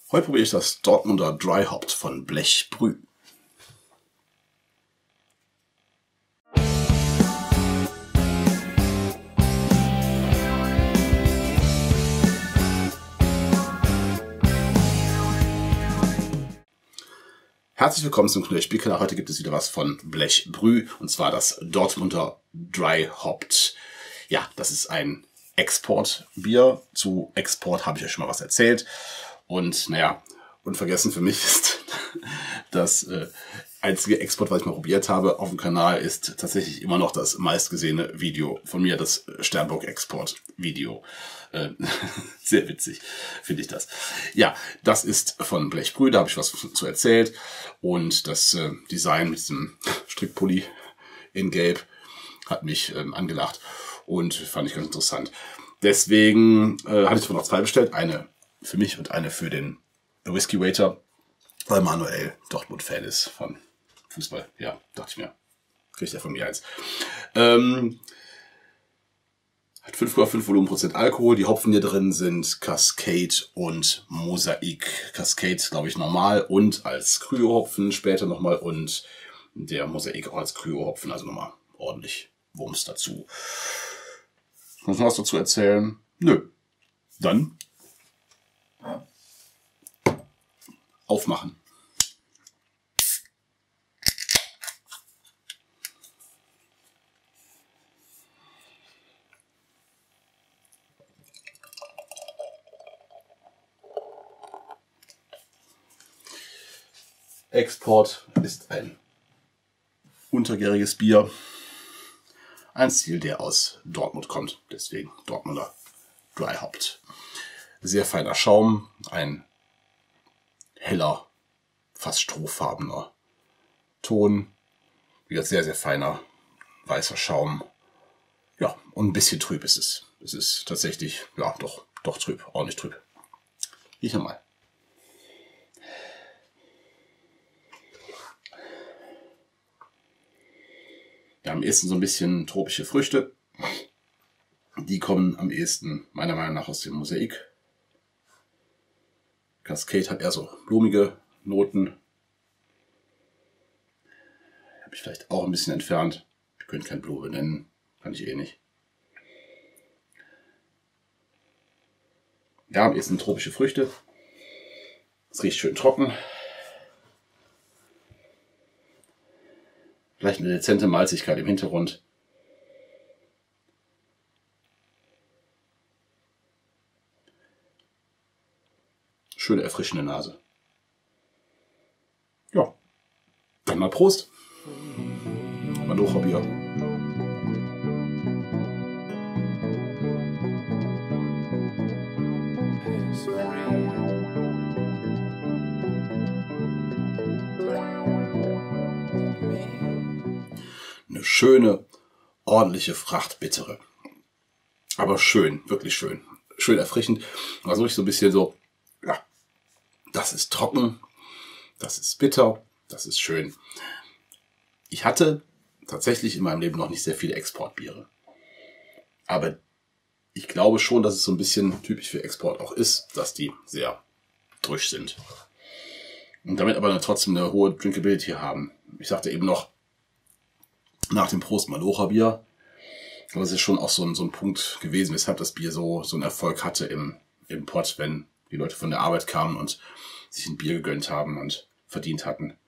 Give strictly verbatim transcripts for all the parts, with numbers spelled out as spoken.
Heute probiere ich das Dortmunder Dry Hopped von Blechbrü. Herzlich willkommen zum Knöllspielkeller. Heute gibt es wieder was von Blechbrü, und zwar das Dortmunder Dry Hopped. Ja, das ist ein Exportbier. Zu Export habe ich euch schon mal was erzählt. Und naja, unvergessen für mich ist das äh, einzige Export, was ich mal probiert habe auf dem Kanal, ist tatsächlich immer noch das meistgesehene Video von mir, das Sternburg-Export-Video. Äh, sehr witzig, finde ich das. Ja, das ist von Blechbrü, da habe ich was zu erzählt. Und das äh, Design mit diesem Strickpulli in Gelb hat mich ähm, angelacht und fand ich ganz interessant. Deswegen äh, hatte ich davon noch zwei bestellt, eine für mich und eine für den Whisky Waiter, weil Manuel Dortmund-Fan ist von Fußball. Ja, dachte ich mir, kriegt er von mir eins. Ähm, hat fünf Komma fünf Volumenprozent Alkohol. Die Hopfen hier drin sind Cascade und Mosaik. Cascade, glaube ich, normal und als Kryo-Hopfen später nochmal und der Mosaik auch als Kryo-Hopfen, also nochmal ordentlich Wumms dazu. Muss noch was dazu erzählen? Nö. Dann aufmachen. Export ist ein untergäriges Bier. Ein Stil, der aus Dortmund kommt. Deswegen Dortmunder Dry Hopped. Sehr feiner Schaum. Ein heller, fast strohfarbener Ton. Wieder sehr, sehr feiner, weißer Schaum. Ja, und ein bisschen trüb ist es. Es ist tatsächlich, ja, doch, doch trüb, ordentlich trüb. Rieche mal. Wir haben am ehesten so ein bisschen tropische Früchte. Die kommen am ehesten meiner Meinung nach aus dem Mosaik. Cascade hat eher so blumige Noten. Habe ich vielleicht auch ein bisschen entfernt. Wir können kein Blume nennen, kann ich eh nicht. Ja, am ehesten tropische Früchte. Es riecht schön trocken. Vielleicht eine dezente Malzigkeit im Hintergrund. Schöne erfrischende Nase. Ja, dann mal Prost. Malocher Bier. Eine schöne, ordentliche Fracht bittere. Aber schön, wirklich schön. Schön erfrischend. Also ich so ein bisschen so, ja, das ist trocken, das ist bitter, das ist schön. Ich hatte tatsächlich in meinem Leben noch nicht sehr viele Exportbiere. Aber ich glaube schon, dass es so ein bisschen typisch für Export auch ist, dass die sehr drüsch sind. Und damit aber trotzdem eine hohe Drinkability haben. Ich sagte eben noch, nach dem Prost Malocher Bier, aber es ist schon auch so ein, so ein Punkt gewesen, weshalb das Bier so, so einen Erfolg hatte im, im Pott, wenn die Leute von der Arbeit kamen und sich ein Bier gegönnt haben und verdient hatten.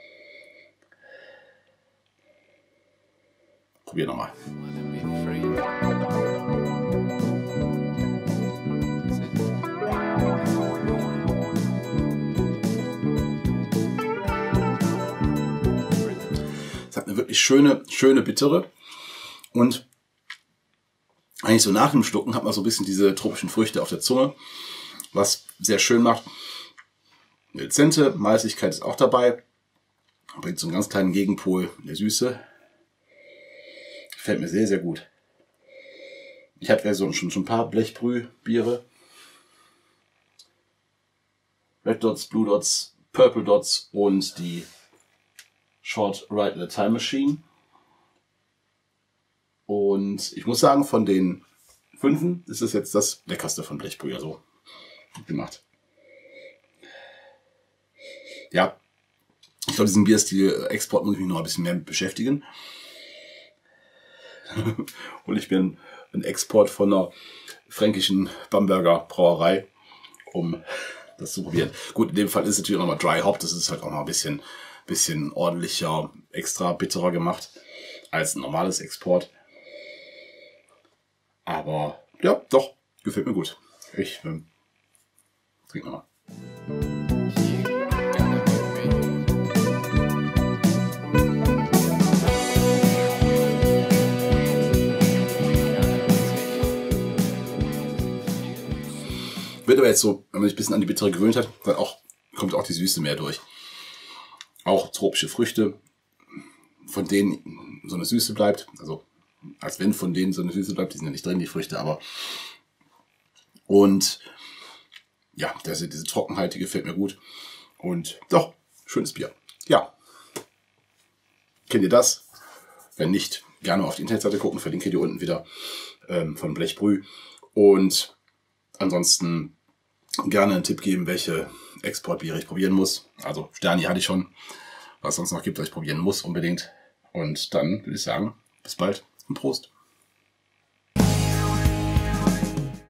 Probier nochmal. Es hat eine wirklich schöne, schöne bittere und eigentlich so nach dem Schlucken hat man so ein bisschen diese tropischen Früchte auf der Zunge, was sehr schön macht. Eine dezente Malzigkeit ist auch dabei. Bringt so einen ganz kleinen Gegenpol in der Süße. Gefällt mir sehr, sehr gut. Ich hatte ja so schon, schon ein paar Blechbrü-Biere. Red Dots, Blue Dots, Purple Dots und die Short Ride in a Time Machine. Und ich muss sagen, von den fünfen ist es jetzt das leckerste von Blechbrü, also gut gemacht. Ja, ich glaube, diesen Bierstil-Export muss ich mich noch ein bisschen mehr mit beschäftigen. Und ich bin ein Export von einer fränkischen Bamberger Brauerei, um das zu probieren. Gut, in dem Fall ist es natürlich auch nochmal Dry Hop. Das ist halt auch noch ein bisschen, bisschen ordentlicher, extra bitterer gemacht als ein normales Export. Aber ja, doch, gefällt mir gut. Ich ähm, trinke nochmal. Wird aber jetzt so, wenn man sich ein bisschen an die Bittere gewöhnt hat, dann auch, kommt auch die Süße mehr durch. Auch tropische Früchte, von denen so eine Süße bleibt. Also, als wenn von denen so eine Süße bleibt. Die sind ja nicht drin, die Früchte, aber. Und ja, das, diese Trockenheit, die gefällt mir gut. Und doch, schönes Bier. Ja. Kennt ihr das? Wenn nicht, gerne auf die Internetseite gucken. Verlinke ich hier unten wieder ähm, von Blechbrü. Und ansonsten gerne einen Tipp geben, welche Exportbiere ich probieren muss. Also Sterni hatte ich schon. Was es sonst noch gibt, was ich probieren muss unbedingt. Und dann würde ich sagen, bis bald und Prost.